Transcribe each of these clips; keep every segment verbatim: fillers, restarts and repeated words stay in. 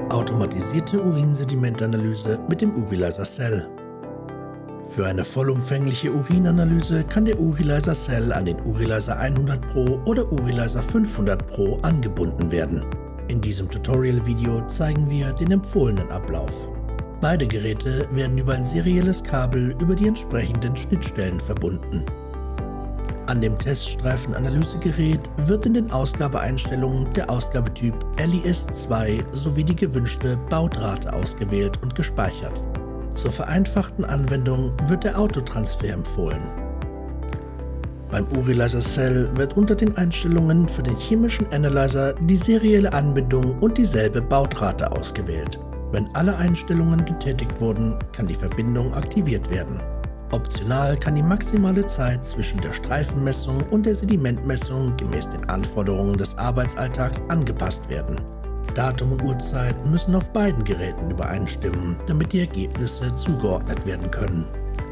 Automatisierte Urinsedimentanalyse mit dem Urilyzer Cell. Für eine vollumfängliche Urinanalyse kann der Urilyzer Cell an den Urilyzer hundert Pro oder Urilyzer fünfhundert Pro angebunden werden. In diesem Tutorial-Video zeigen wir den empfohlenen Ablauf. Beide Geräte werden über ein serielles Kabel über die entsprechenden Schnittstellen verbunden. An dem Teststreifenanalysegerät wird in den Ausgabeeinstellungen der Ausgabetyp L I S zwei sowie die gewünschte Bautrate ausgewählt und gespeichert. Zur vereinfachten Anwendung wird der Autotransfer empfohlen. Beim Urilyzer Cell wird unter den Einstellungen für den chemischen Analyzer die serielle Anbindung und dieselbe Bautrate ausgewählt. Wenn alle Einstellungen getätigt wurden, kann die Verbindung aktiviert werden. Optional kann die maximale Zeit zwischen der Streifenmessung und der Sedimentmessung gemäß den Anforderungen des Arbeitsalltags angepasst werden. Datum und Uhrzeit müssen auf beiden Geräten übereinstimmen, damit die Ergebnisse zugeordnet werden können.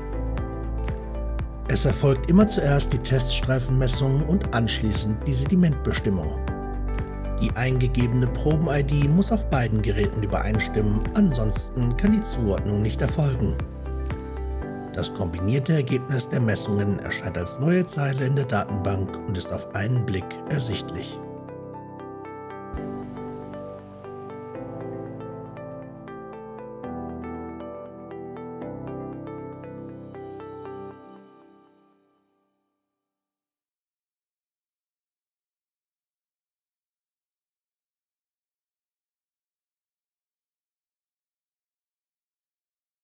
Es erfolgt immer zuerst die Teststreifenmessung und anschließend die Sedimentbestimmung. Die eingegebene Proben-I D muss auf beiden Geräten übereinstimmen, ansonsten kann die Zuordnung nicht erfolgen. Das kombinierte Ergebnis der Messungen erscheint als neue Zeile in der Datenbank und ist auf einen Blick ersichtlich.